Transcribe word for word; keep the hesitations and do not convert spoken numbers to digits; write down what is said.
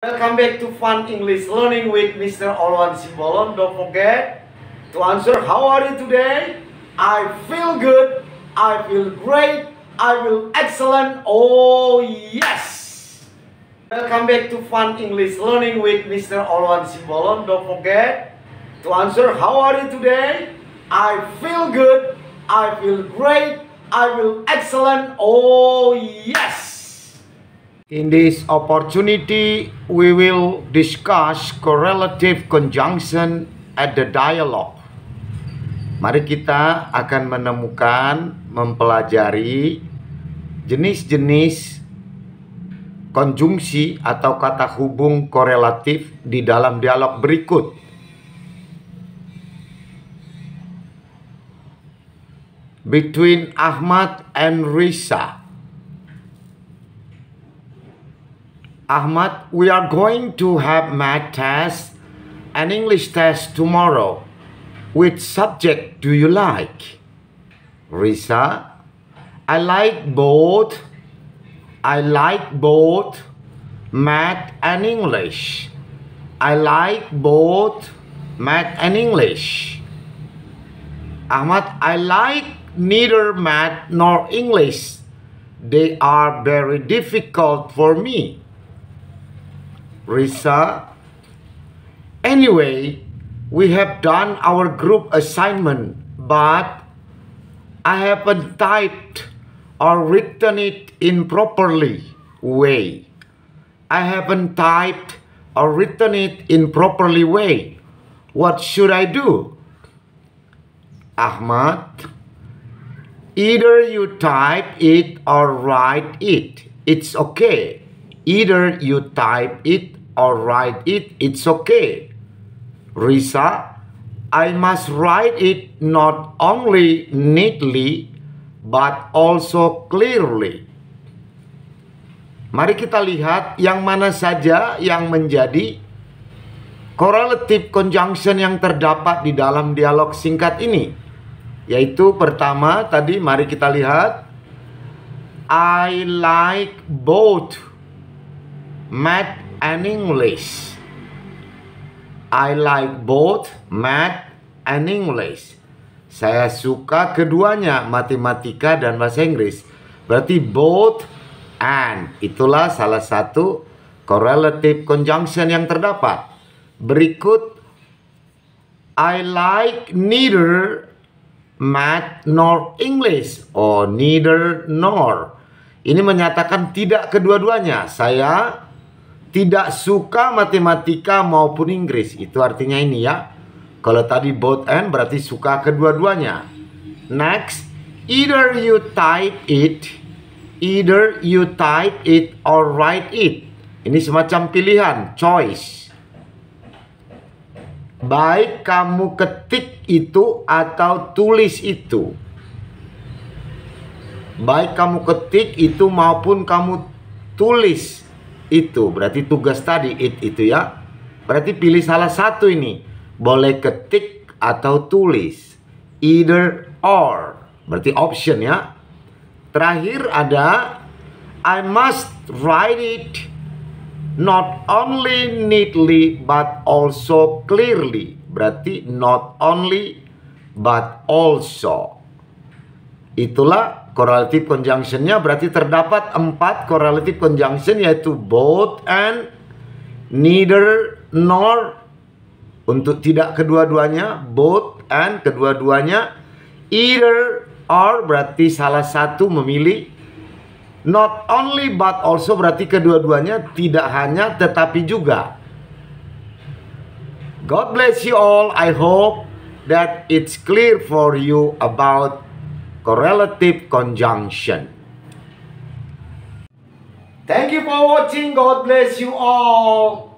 Welcome back to Fun English Learning with Mister Olwan Simbolon. Don't forget to answer, how are you today? I feel good, I feel great, I feel excellent. Oh yes! Welcome back to Fun English Learning with Mister Olwan Simbolon. Don't forget to answer, how are you today? I feel good, I feel great, I feel excellent. Oh yes! In this opportunity, we will discuss correlative conjunction at the dialogue. Mari kita akan menemukan, mempelajari jenis-jenis konjungsi atau kata hubung korelatif di dalam dialog berikut. Between Ahmad and Risa. Ahmad, we are going to have math test and English test tomorrow. Which subject do you like? Risa, I like both. I like both math and English. I like both math and English. Ahmad, I like neither math nor English. They are very difficult for me. Risa, anyway, we have done our group assignment, but I haven't typed or written it in properly way. I haven't typed or written it in properly way. What should I do? Ahmad, either you type it or write it. It's okay. Either you type it or write it, it's okay. Risa, I must write it not only neatly, but also clearly. Mari kita lihat yang mana saja yang menjadi correlative conjunction yang terdapat di dalam dialog singkat ini. Yaitu pertama tadi mari kita lihat, I like both math and English. I like both math and English. Saya suka keduanya, matematika dan bahasa Inggris. Berarti both and. Itulah salah satu correlative conjunction yang terdapat. Berikut, I like neither math nor English. Oh, neither nor. Ini menyatakan tidak kedua-duanya. Saya tidak suka matematika maupun Inggris. Itu artinya ini ya. Kalau tadi both and berarti suka kedua-duanya. Next, either you type it, either you type it or write it. Ini semacam pilihan, choice. Baik kamu ketik itu atau tulis itu. Baik kamu ketik itu maupun kamu tulis itu. Berarti tugas tadi it itu ya. Berarti pilih salah satu ini. Boleh ketik atau tulis. Either or. Berarti option ya. Terakhir ada I must write it not only neatly but also clearly. Berarti not only but also. Itulah correlative conjunction-nya. Berarti terdapat empat correlative conjunction, yaitu both and, neither nor untuk tidak kedua-duanya, both and kedua-duanya, either or berarti salah satu memilih, not only but also berarti kedua-duanya, tidak hanya tetapi juga. God bless you all. I hope that it's clear for you about correlative conjunction. Thank you for watching. God bless you all.